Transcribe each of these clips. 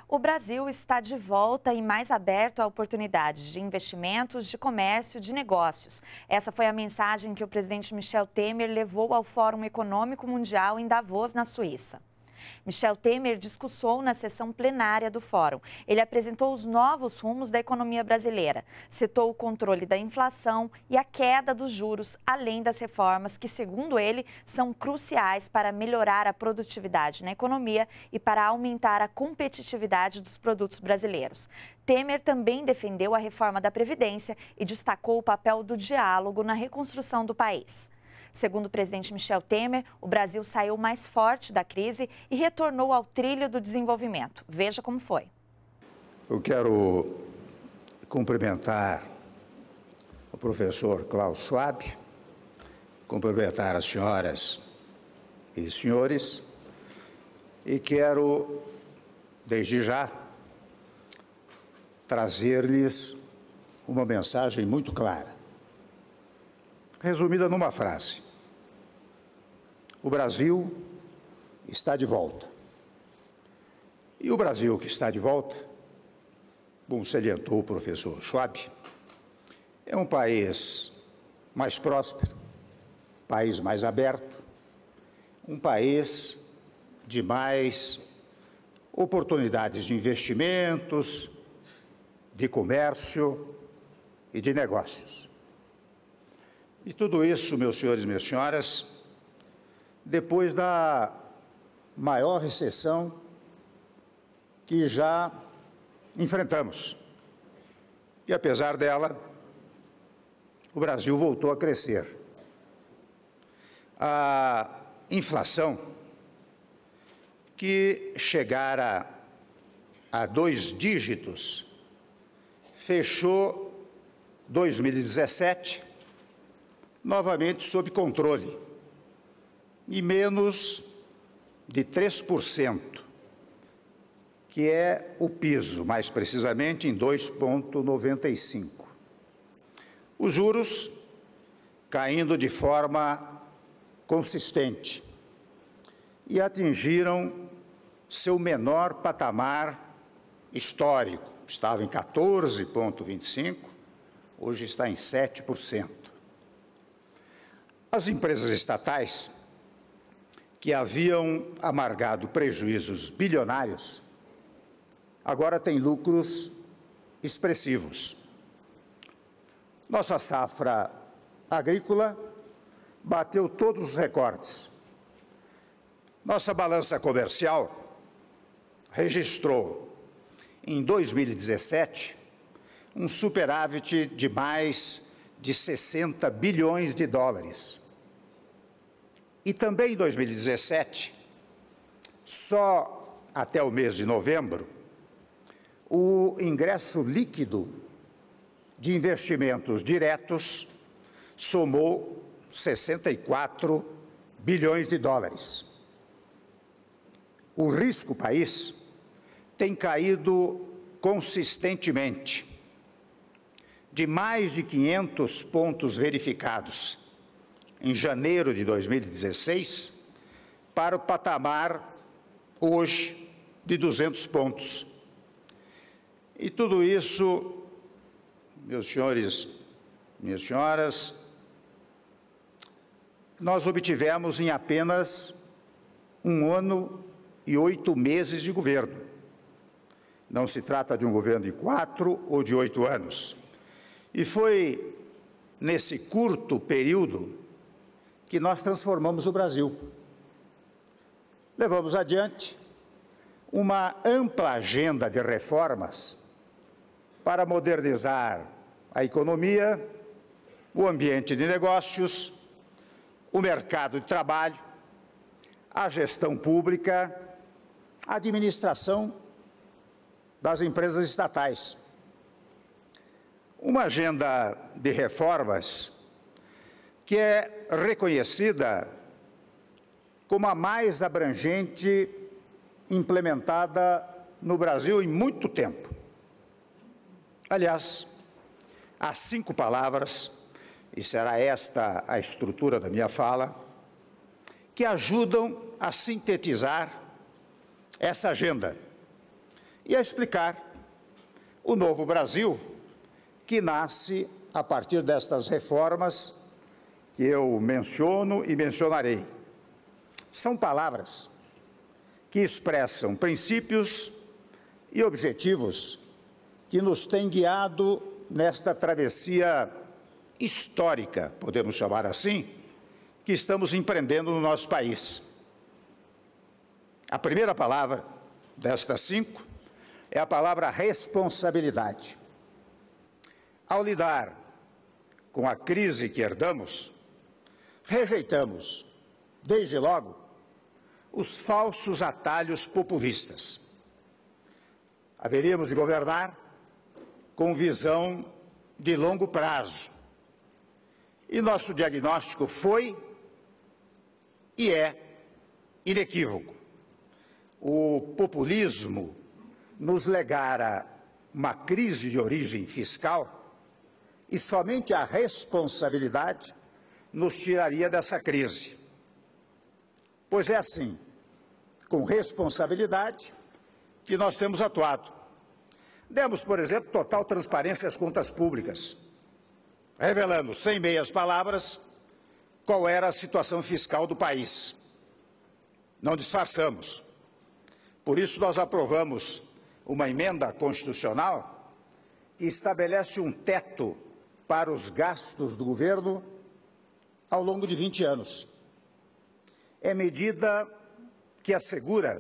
O Brasil está de volta e mais aberto a oportunidades de investimentos, de comércio, de negócios. Essa foi a mensagem que o presidente Michel Temer levou ao Fórum Econômico Mundial em Davos, na Suíça. Michel Temer discursou na sessão plenária do Fórum. Ele apresentou os novos rumos da economia brasileira, citou o controle da inflação e a queda dos juros, além das reformas que, segundo ele, são cruciais para melhorar a produtividade na economia e para aumentar a competitividade dos produtos brasileiros. Temer também defendeu a reforma da Previdência e destacou o papel do diálogo na reconstrução do país. Segundo o presidente Michel Temer, o Brasil saiu mais forte da crise e retornou ao trilho do desenvolvimento. Veja como foi. Eu quero cumprimentar o professor Klaus Schwab, cumprimentar as senhoras e senhores e quero, desde já, trazer-lhes uma mensagem muito clara, resumida numa frase. O Brasil está de volta. E o Brasil que está de volta, como salientou o professor Schwab, é um país mais próspero, país mais aberto, um país de mais oportunidades de investimentos, de comércio e de negócios. E tudo isso, meus senhores e minhas senhoras, depois da maior recessão que já enfrentamos. E, apesar dela, o Brasil voltou a crescer. A inflação, que chegara a 2 dígitos, fechou 2017 novamente sob controle, e menos de 3%, que é o piso, mais precisamente em 2,95%. Os juros caindo de forma consistente e atingiram seu menor patamar histórico. Estava em 14,25%, hoje está em 7%. As empresas estatais, que haviam amargado prejuízos bilionários, agora têm lucros expressivos. Nossa safra agrícola bateu todos os recordes. Nossa balança comercial registrou, em 2017, um superávit de mais de 60 bilhões de dólares. E também em 2017, só até o mês de novembro, o ingresso líquido de investimentos diretos somou 64 bilhões de dólares. O risco país tem caído consistentemente, de mais de 500 pontos verificados em janeiro de 2016, para o patamar, hoje, de 200 pontos. E tudo isso, meus senhores, minhas senhoras, nós obtivemos em apenas 1 ano e 8 meses de governo. Não se trata de um governo de 4 ou de 8 anos. E foi nesse curto período que nós transformamos o Brasil. Levamos adiante uma ampla agenda de reformas para modernizar a economia, o ambiente de negócios, o mercado de trabalho, a gestão pública, a administração das empresas estatais. Uma agenda de reformas que é reconhecida como a mais abrangente implementada no Brasil em muito tempo. Aliás, há 5 palavras, e será esta a estrutura da minha fala, que ajudam a sintetizar essa agenda e a explicar o novo Brasil que nasce a partir destas reformas que eu menciono e mencionarei. São palavras que expressam princípios e objetivos que nos têm guiado nesta travessia histórica, podemos chamar assim, que estamos empreendendo no nosso país. A primeira palavra destas 5 é a palavra responsabilidade. Ao lidar com a crise que herdamos, rejeitamos, desde logo, os falsos atalhos populistas. Haveríamos de governar com visão de longo prazo. E nosso diagnóstico foi e é inequívoco. O populismo nos legara uma crise de origem fiscal e somente a responsabilidade nos tiraria dessa crise. Pois é assim, com responsabilidade, que nós temos atuado. Demos, por exemplo, total transparência às contas públicas, revelando, sem meias palavras, qual era a situação fiscal do país. Não disfarçamos. Por isso, nós aprovamos uma emenda constitucional que estabelece um teto para os gastos do governo ao longo de 20 anos. É medida que assegura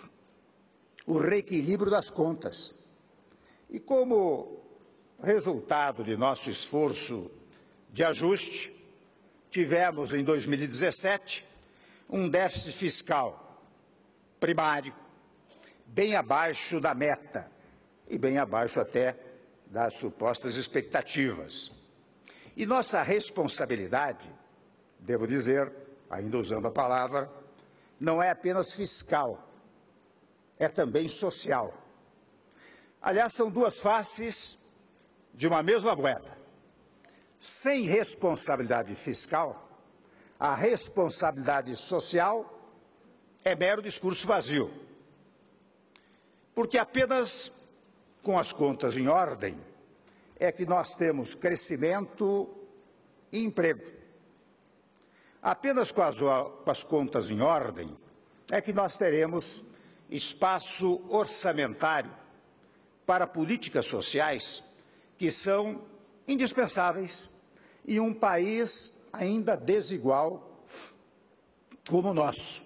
o reequilíbrio das contas. E como resultado de nosso esforço de ajuste, tivemos em 2017 um déficit fiscal primário bem abaixo da meta e bem abaixo até das supostas expectativas. E nossa responsabilidade, devo dizer, ainda usando a palavra, não é apenas fiscal, é também social. Aliás, são duas faces de uma mesma moeda. Sem responsabilidade fiscal, a responsabilidade social é mero discurso vazio. Porque apenas com as contas em ordem é que nós temos crescimento e emprego. Apenas com as contas em ordem é que nós teremos espaço orçamentário para políticas sociais que são indispensáveis em um país ainda desigual como o nosso.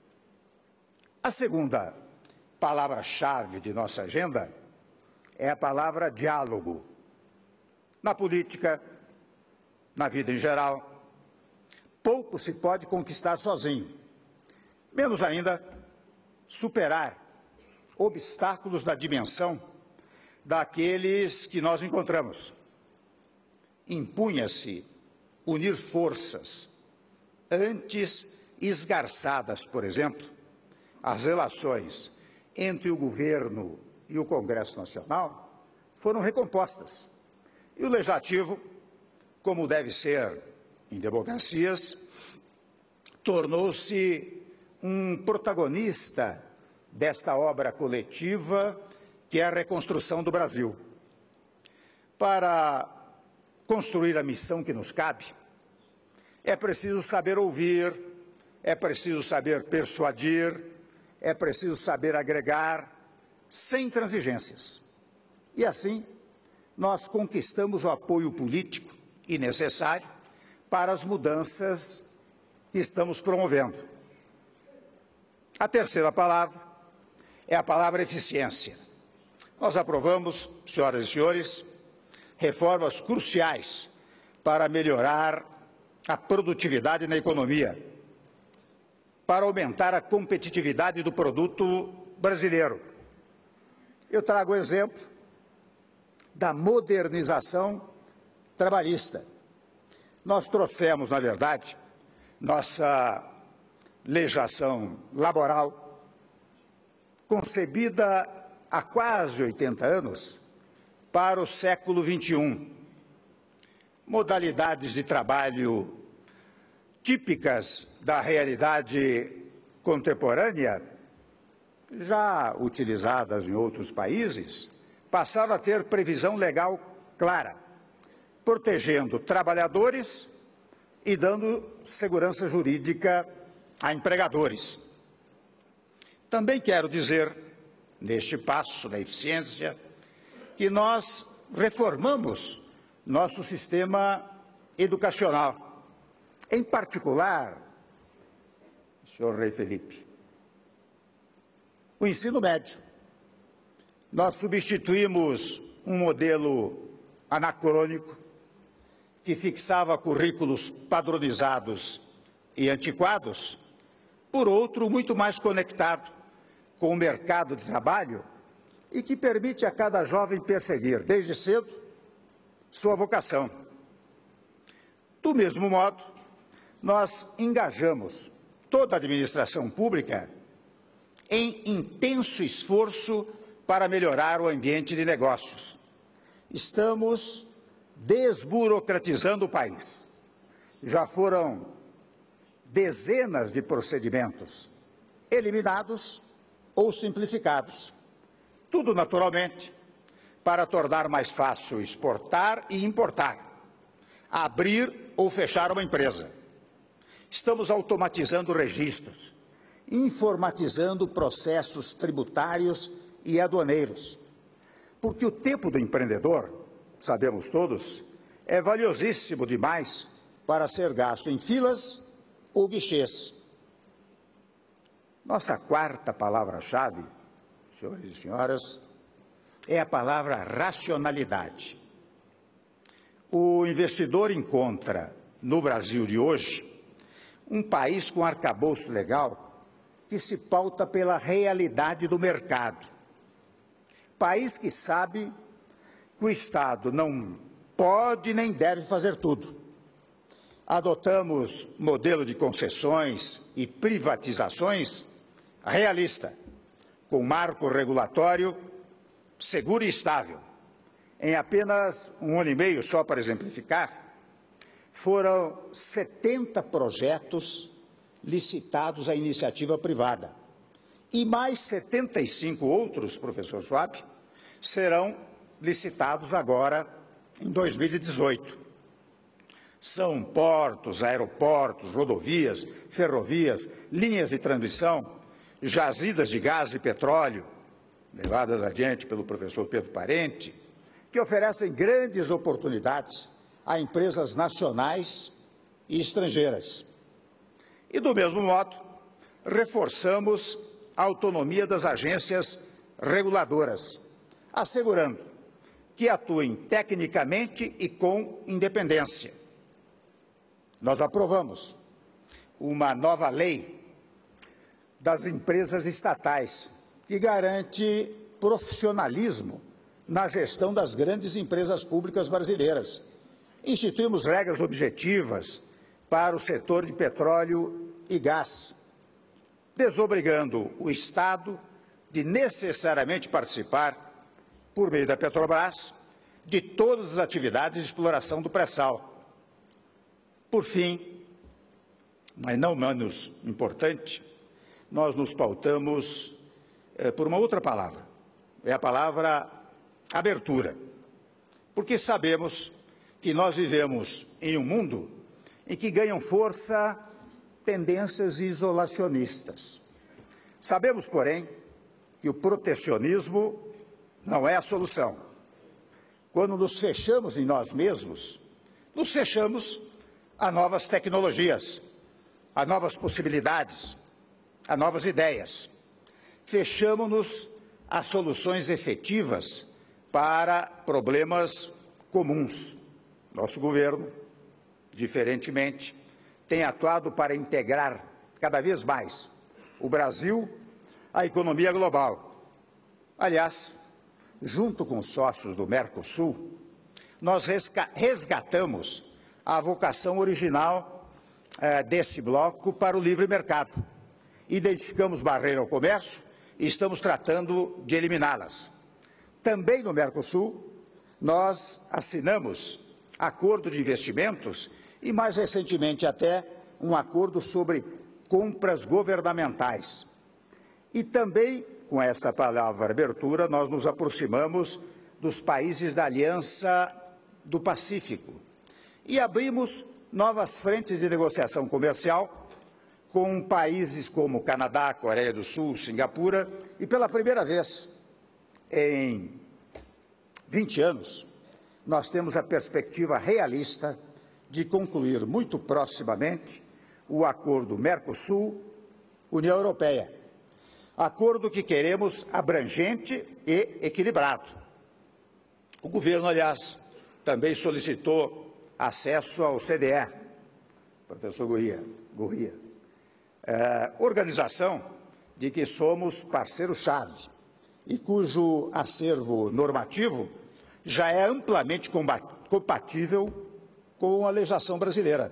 A segunda palavra-chave de nossa agenda é a palavra diálogo. Na política, na vida em geral, pouco se pode conquistar sozinho, menos ainda superar obstáculos da dimensão daqueles que nós encontramos. Impunha-se unir forças, antes esgarçadas, por exemplo, as relações entre o governo e o Congresso Nacional foram recompostas. E o Legislativo, como deve ser em democracias, tornou-se um protagonista desta obra coletiva que é a reconstrução do Brasil. Para construir a missão que nos cabe, é preciso saber ouvir, é preciso saber persuadir, é preciso saber agregar, sem intransigências. E assim, nós conquistamos o apoio político e necessário para as mudanças que estamos promovendo. A terceira palavra é a palavra eficiência. Nós aprovamos, senhoras e senhores, reformas cruciais para melhorar a produtividade na economia, para aumentar a competitividade do produto brasileiro. Eu trago o exemplo da modernização trabalhista. Nós trouxemos, na verdade, nossa legislação laboral, concebida há quase 80 anos, para o século XXI. Modalidades de trabalho típicas da realidade contemporânea já utilizadas em outros países, passaram a ter previsão legal clara, protegendo trabalhadores e dando segurança jurídica a empregadores. Também quero dizer, neste passo da eficiência, que nós reformamos nosso sistema educacional. Em particular, senhor Rei Felipe, o ensino médio. Nós substituímos um modelo anacrônico que fixava currículos padronizados e antiquados por outro muito mais conectado com o mercado de trabalho e que permite a cada jovem perseguir, desde cedo, sua vocação. Do mesmo modo, nós engajamos toda a administração pública em intenso esforço para melhorar o ambiente de negócios. Estamos desburocratizando o país. Já foram dezenas de procedimentos eliminados ou simplificados. Tudo, naturalmente, para tornar mais fácil exportar e importar, abrir ou fechar uma empresa. Estamos automatizando registros, informatizando processos tributários e aduaneiros, porque o tempo do empreendedor, sabemos todos, é valiosíssimo demais para ser gasto em filas ou guichês. Nossa quarta palavra-chave, senhores e senhoras, é a palavra racionalidade. O investidor encontra, no Brasil de hoje, um país com arcabouço legal que se pauta pela realidade do mercado. País que sabe que o Estado não pode nem deve fazer tudo. Adotamos modelo de concessões e privatizações realista, com marco regulatório seguro e estável. Em apenas um ano e meio, só para exemplificar, foram 70 projetos licitados à iniciativa privada. E mais 75 outros, professor Schwab, serão licitados agora em 2018. São portos, aeroportos, rodovias, ferrovias, linhas de transmissão, jazidas de gás e petróleo, levadas adiante pelo professor Pedro Parente, que oferecem grandes oportunidades a empresas nacionais e estrangeiras. E, do mesmo modo, reforçamos a autonomia das agências reguladoras, assegurando que atuem tecnicamente e com independência. Nós aprovamos uma nova lei das empresas estatais, que garante profissionalismo na gestão das grandes empresas públicas brasileiras. Instituímos regras objetivas para o setor de petróleo e gás, desobrigando o Estado de necessariamente participar, por meio da Petrobras, de todas as atividades de exploração do pré-sal. Por fim, mas não menos importante, nós nos pautamos por uma outra palavra, é a palavra abertura, porque sabemos que nós vivemos em um mundo em que ganham força tendências isolacionistas. Sabemos, porém, que o protecionismo não é a solução. Quando nos fechamos em nós mesmos, nos fechamos a novas tecnologias, a novas possibilidades, a novas ideias. Fechamos-nos a soluções efetivas para problemas comuns. Nosso governo, diferentemente, tem atuado para integrar cada vez mais o Brasil à economia global. Aliás, junto com os sócios do Mercosul, nós resgatamos a vocação original desse bloco para o livre mercado. Identificamos barreiras ao comércio e estamos tratando de eliminá-las. Também no Mercosul, nós assinamos acordo de investimentos e, mais recentemente até, um acordo sobre compras governamentais. E também com esta palavra abertura, nós nos aproximamos dos países da Aliança do Pacífico e abrimos novas frentes de negociação comercial com países como Canadá, Coreia do Sul, Singapura e, pela primeira vez em 20 anos, nós temos a perspectiva realista de concluir muito proximamente o acordo Mercosul-União Europeia, acordo que queremos abrangente e equilibrado. O governo, aliás, também solicitou acesso ao CDE, professor Gurria, organização de que somos parceiro-chave e cujo acervo normativo já é amplamente compatível com a legislação brasileira.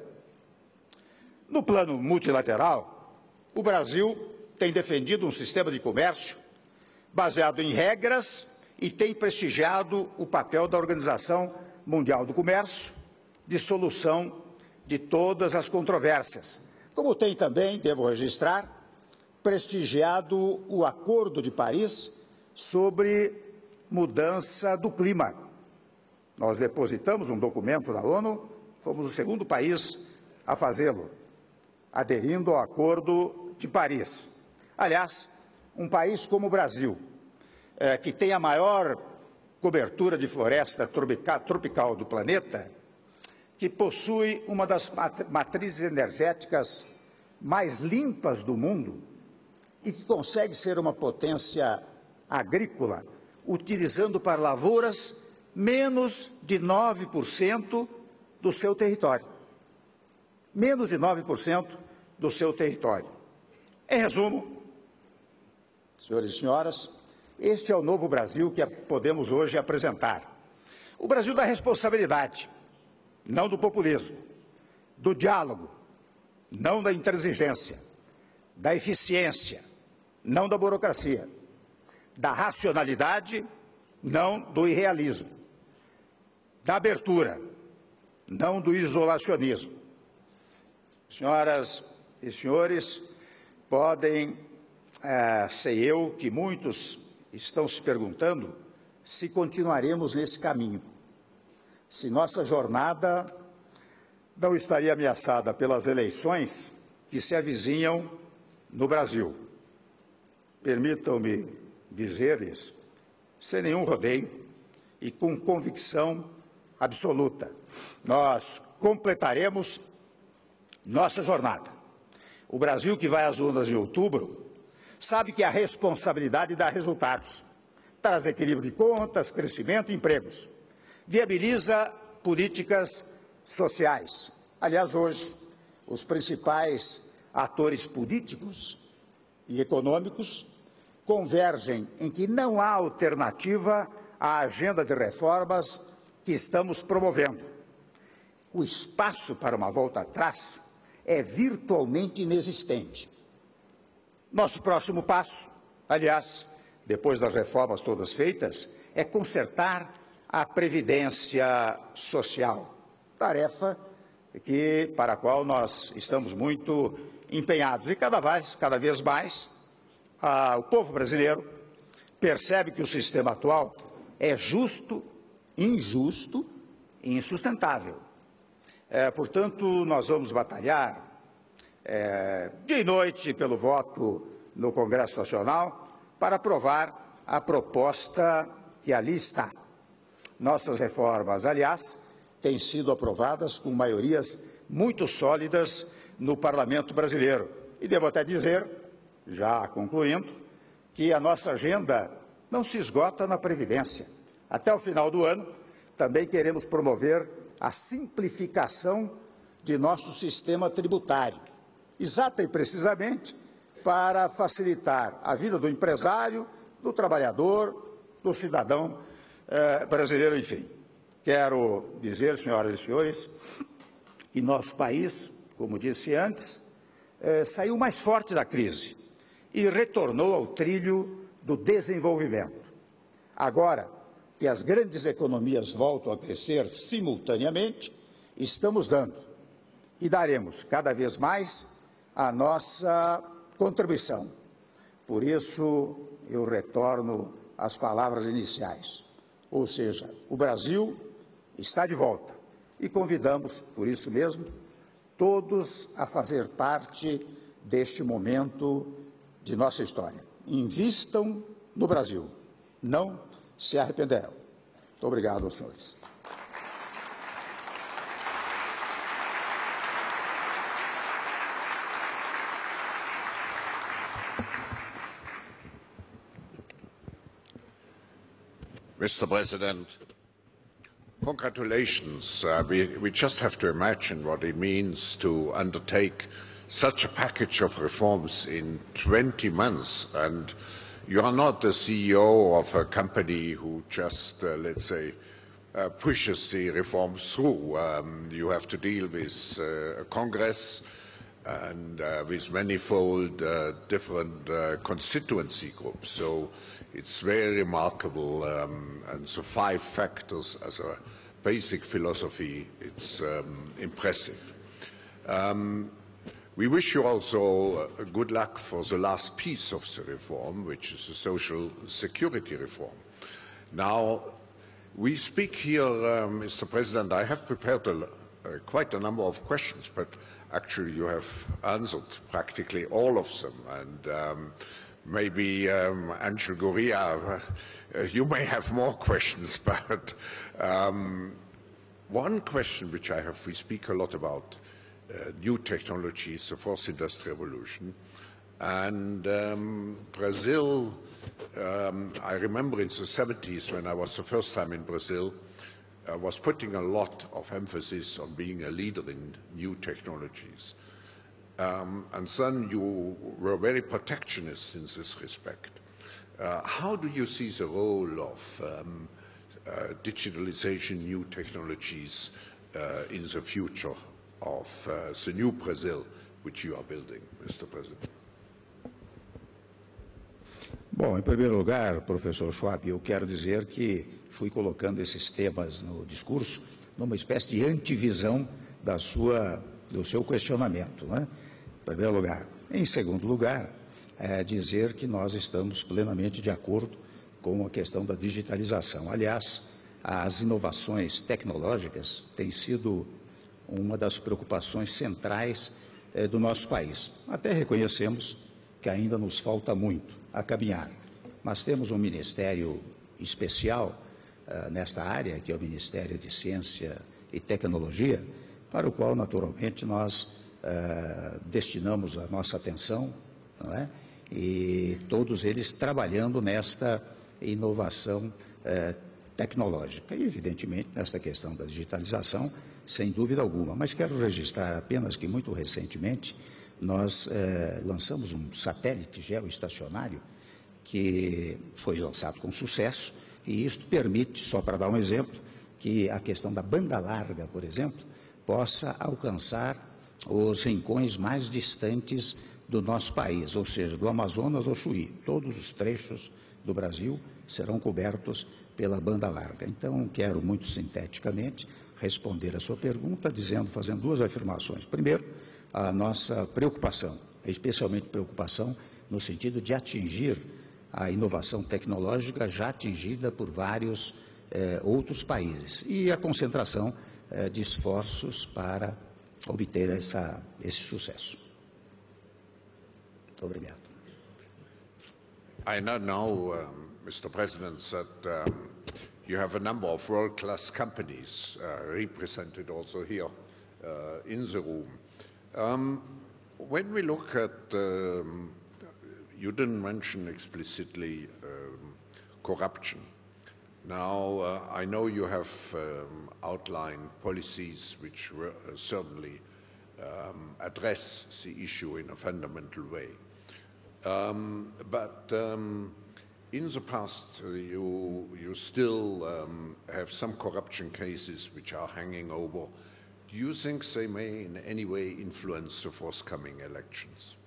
No plano multilateral, o Brasil tem defendido um sistema de comércio baseado em regras e tem prestigiado o papel da Organização Mundial do Comércio de solução de todas as controvérsias, como tem também, devo registrar, prestigiado o Acordo de Paris sobre mudança do clima. Nós depositamos um documento na ONU, fomos o segundo país a fazê-lo, aderindo ao Acordo de Paris. Aliás, um país como o Brasil, que tem a maior cobertura de floresta tropical do planeta, que possui uma das matrizes energéticas mais limpas do mundo e que consegue ser uma potência agrícola, utilizando para lavouras menos de 9% do seu território. Menos de 9% do seu território. Em resumo, senhores e senhoras, este é o novo Brasil que podemos hoje apresentar. O Brasil da responsabilidade, não do populismo, do diálogo, não da intransigência, da eficiência, não da burocracia, da racionalidade, não do irrealismo, da abertura, não do isolacionismo. Senhoras e senhores, podem ser eu que muitos estão se perguntando se continuaremos nesse caminho, se nossa jornada não estaria ameaçada pelas eleições que se avizinham no Brasil. Permitam-me dizer-lhes, sem nenhum rodeio e com convicção absoluta, nós completaremos nossa jornada. O Brasil que vai às urnas em outubro sabe que a responsabilidade dá resultados, traz equilíbrio de contas, crescimento e empregos, viabiliza políticas sociais. Aliás, hoje, os principais atores políticos e econômicos convergem em que não há alternativa à agenda de reformas que estamos promovendo. O espaço para uma volta atrás é virtualmente inexistente. Nosso próximo passo, aliás, depois das reformas todas feitas, é consertar a Previdência Social, tarefa para a qual nós estamos muito empenhados. E cada vez mais, o povo brasileiro percebe que o sistema atual é justo, injusto e insustentável. Portanto, nós vamos batalhar dia e noite pelo voto no Congresso Nacional para aprovar a proposta que ali está. Nossas reformas, aliás, têm sido aprovadas com maiorias muito sólidas no Parlamento brasileiro. E devo até dizer, já concluindo, que a nossa agenda não se esgota na Previdência. Até o final do ano, também queremos promover a simplificação de nosso sistema tributário, exata e precisamente para facilitar a vida do empresário, do trabalhador, do cidadão brasileiro, enfim. Quero dizer, senhoras e senhores, que nosso país, como disse antes, saiu mais forte da crise e retornou ao trilho do desenvolvimento. Agora que as grandes economias voltam a crescer simultaneamente, estamos dando e daremos cada vez mais a nossa contribuição. Por isso, eu retorno às palavras iniciais, ou seja, o Brasil está de volta e convidamos, por isso mesmo, todos a fazer parte deste momento de nossa história. Invistam no Brasil, não se arrependerão. Muito obrigado aos senhores. Mr. President, congratulations. We just have to imagine what it means to undertake such a package of reforms in 20 months. And you are not the CEO of a company who just, let's say, pushes the reforms through. You have to deal with Congress and with manifold different constituency groups. So it's very remarkable, and so 5 factors as a basic philosophy, it's impressive. We wish you also good luck for the last piece of the reform, which is the social security reform. Now, we speak here, Mr. President, I have prepared quite a number of questions, but actually you have answered practically all of them. And maybe, Angel Gurria, you may have more questions, but one question which I have, we speak a lot about new technologies, the fourth industrial revolution, and Brazil, I remember in the 70s when I was the first time in Brazil, was putting a lot of emphasis on being a leader in new technologies. And then you were very protectionist in this respect. How do you see the role of digitalization, new technologies in the future of the new Brazil which you are building, Mr. President? Bom, em primeiro lugar, professor Schwab, eu quero dizer que fui colocando esses temas no discurso numa espécie de antivisão do seu questionamento, né? Em primeiro lugar. Em segundo lugar, dizer que nós estamos plenamente de acordo com a questão da digitalização. Aliás, as inovações tecnológicas têm sido uma das preocupações centrais do nosso país. Até reconhecemos que ainda nos falta muito a caminhar, mas temos um ministério especial nesta área, que é o Ministério de Ciência e Tecnologia, para o qual, naturalmente, nós destinamos a nossa atenção, não é? E todos eles trabalhando nesta inovação tecnológica e, evidentemente, nesta questão da digitalização, sem dúvida alguma. Mas quero registrar apenas que, muito recentemente, nós lançamos um satélite geoestacionário que foi lançado com sucesso, e isto permite, só para dar um exemplo, que a questão da banda larga, por exemplo, possa alcançar os rincões mais distantes do nosso país, ou seja, do Amazonas ao Chuí. Todos os trechos do Brasil serão cobertos pela banda larga. Então, quero muito sinteticamente responder a sua pergunta, fazendo 2 afirmações. Primeiro, a nossa preocupação, especialmente preocupação no sentido de atingir a inovação tecnológica já atingida por vários outros países e a concentração de esforços para obter esse sucesso. Muito obrigado. I know, Mr. President, that you have a number of world-class companies represented also here in the room. When we look at, you didn't mention explicitly corruption. Now, I know you have outlined policies which certainly address the issue in a fundamental way. But in the past, you still have some corruption cases which are hanging over. Do you think they may in any way influence the forthcoming elections?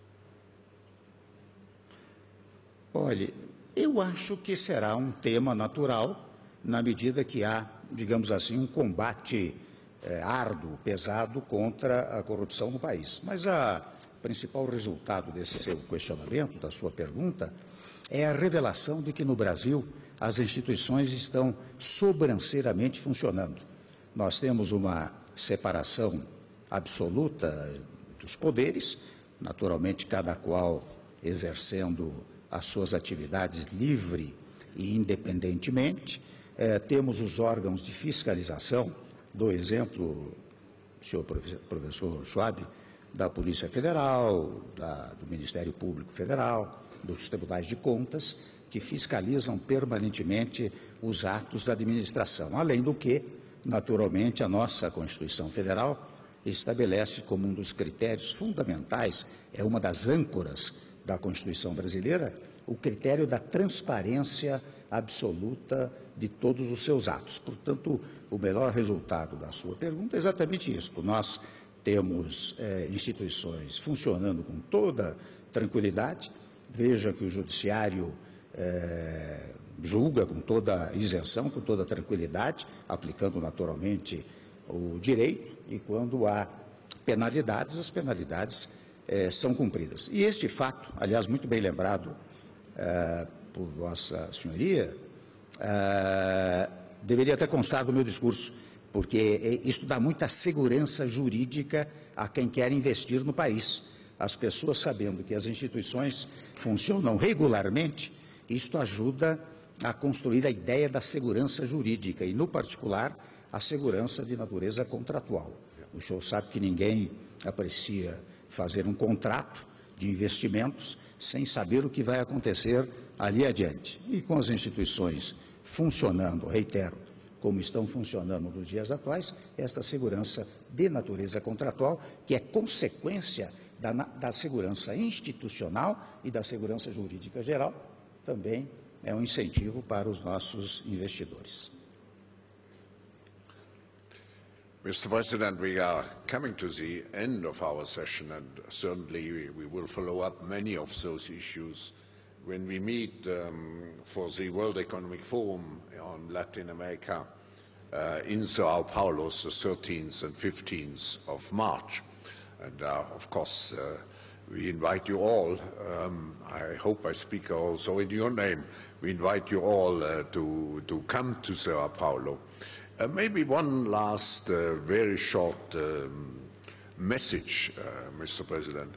Olha, eu acho que será um tema natural na medida que há, digamos assim, um combate árduo, pesado contra a corrupção no país. Mas o principal resultado desse seu questionamento, da sua pergunta, é a revelação de que no Brasil as instituições estão sobranceiramente funcionando. Nós temos uma separação absoluta dos poderes, naturalmente cada qual exercendo as suas atividades livre e independentemente. Temos os órgãos de fiscalização, dou exemplo, senhor professor Schwab, da Polícia Federal, do Ministério Público Federal, dos Tribunais de Contas, que fiscalizam permanentemente os atos da administração. Além do que, naturalmente, a nossa Constituição Federal estabelece como um dos critérios fundamentais, é uma das âncoras da Constituição brasileira, o critério da transparência absoluta de todos os seus atos. Portanto, o melhor resultado da sua pergunta é exatamente isto. Nós temos instituições funcionando com toda tranquilidade. Veja que o Judiciário julga com toda isenção, com toda tranquilidade, aplicando naturalmente o direito, e quando há penalidades, as penalidades são cumpridas. E este fato, aliás, muito bem lembrado por Vossa Senhoria, deveria ter constado no meu discurso, porque isso dá muita segurança jurídica a quem quer investir no país. As pessoas sabendo que as instituições funcionam regularmente, isto ajuda a construir a ideia da segurança jurídica e, no particular, a segurança de natureza contratual. O senhor sabe que ninguém aprecia fazer um contrato de investimentos sem saber o que vai acontecer ali adiante. E com as instituições funcionando, reitero, como estão funcionando nos dias atuais, esta segurança de natureza contratual, que é consequência da segurança institucional e da segurança jurídica geral, também é um incentivo para os nossos investidores. Mr. President, we are coming to the end of our session, and certainly we will follow up many of those issues when we meet for the World Economic Forum on Latin America in São Paulo, the 13th and 15th of March. And of course, we invite you all, I hope I speak also in your name, we invite you all to come to São Paulo. Maybe one last very short message, Mr. President.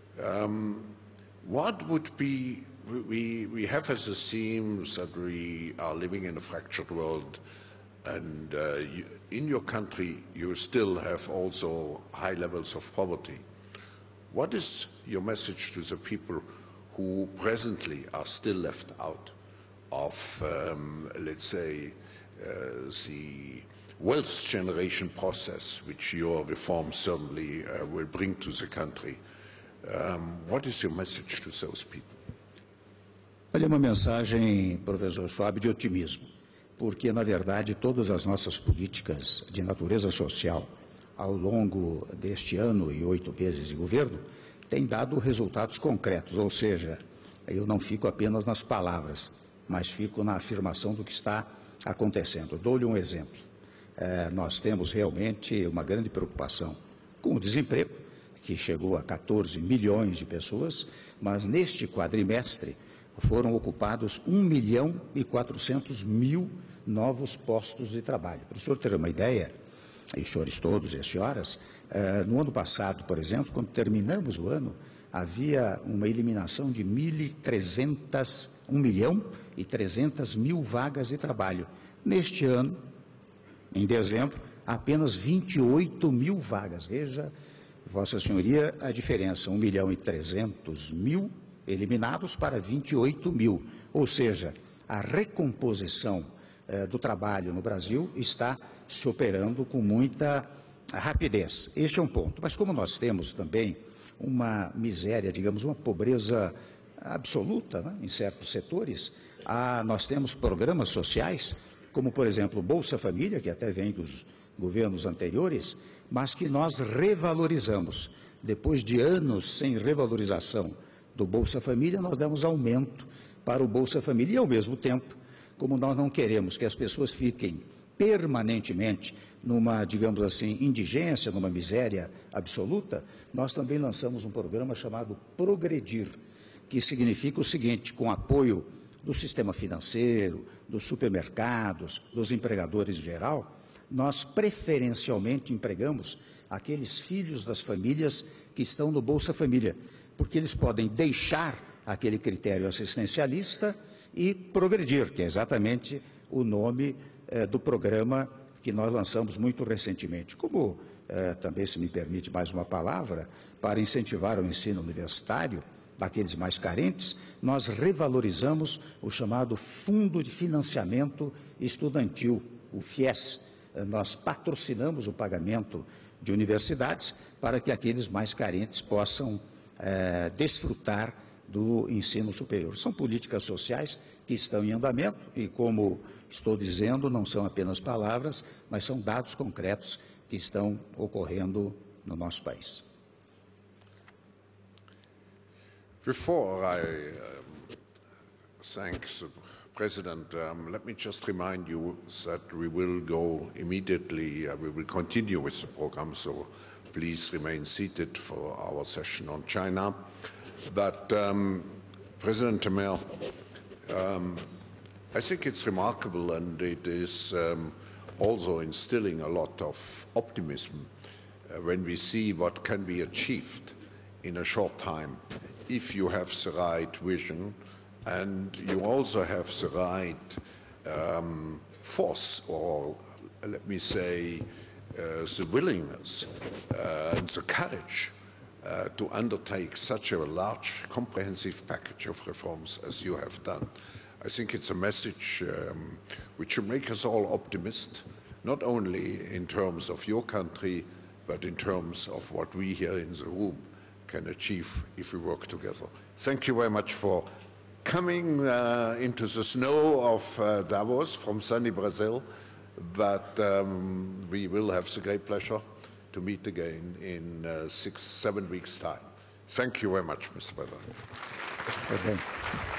What would be, we have as a theme that we are living in a fractured world, and in your country you still have also high levels of poverty. What is your message to the people who presently are still left out of, let's say, the wealth generation process, which your reform certainly will bring to the country? What is your message to those people? Olha, uma mensagem, professor Schwab, de otimismo, porque, na verdade, todas as nossas políticas de natureza social, ao longo deste ano e 8 meses de governo, têm dado resultados concretos, ou seja, eu não fico apenas nas palavras, mas fico na afirmação do que está acontecendo. Dou-lhe um exemplo. Nós temos realmente uma grande preocupação com o desemprego, que chegou a 14 milhões de pessoas, mas neste quadrimestre foram ocupados 1.400.000 novos postos de trabalho. Para o senhor ter uma ideia, e os senhores todos e as senhoras, no ano passado, por exemplo, quando terminamos o ano, havia uma eliminação de 1.300.000 vagas de trabalho. Neste ano, em dezembro, apenas 28.000 vagas. Veja, Vossa Senhoria, a diferença, 1.300.000 eliminados para 28.000. Ou seja, a recomposição do trabalho no Brasil está se operando com muita rapidez. Este é um ponto. Mas como nós temos também uma miséria, digamos, uma pobreza absoluta, né, em certos setores, nós temos programas sociais, como, por exemplo, o Bolsa Família, que até vem dos governos anteriores, mas que nós revalorizamos. Depois de anos sem revalorização do Bolsa Família, nós demos aumento para o Bolsa Família e, ao mesmo tempo, como nós não queremos que as pessoas fiquem permanentemente numa, digamos assim, indigência, numa miséria absoluta, nós também lançamos um programa chamado Progredir. que significa o seguinte: com apoio do sistema financeiro, dos supermercados, dos empregadores em geral, nós preferencialmente empregamos aqueles filhos das famílias que estão no Bolsa Família, porque eles podem deixar aquele critério assistencialista e progredir, que é exatamente o nome do programa que nós lançamos muito recentemente. Como também, se me permite mais uma palavra, para incentivar o ensino universitário daqueles mais carentes, nós revalorizamos o chamado Fundo de Financiamento Estudantil, o FIES. Nós patrocinamos o pagamento de universidades para que aqueles mais carentes possam desfrutar do ensino superior. São políticas sociais que estão em andamento e, como estou dizendo, não são apenas palavras, mas são dados concretos que estão ocorrendo no nosso país. Before I thank the President, let me just remind you that we will go immediately, we will continue with the program, so please remain seated for our session on China. But President Temer, I think it's remarkable, and it is also instilling a lot of optimism when we see what can be achieved in a short time if you have the right vision and you also have the right force, or let me say the willingness and the courage to undertake such a large, comprehensive package of reforms as you have done. I think it's a message which should make us all optimists, not only in terms of your country, but in terms of what we here in the room can achieve if we work together. Thank you very much for coming into the snow of Davos from sunny Brazil, but we will have the great pleasure to meet again in 6-7 weeks' time. Thank you very much, Mr. President. Okay.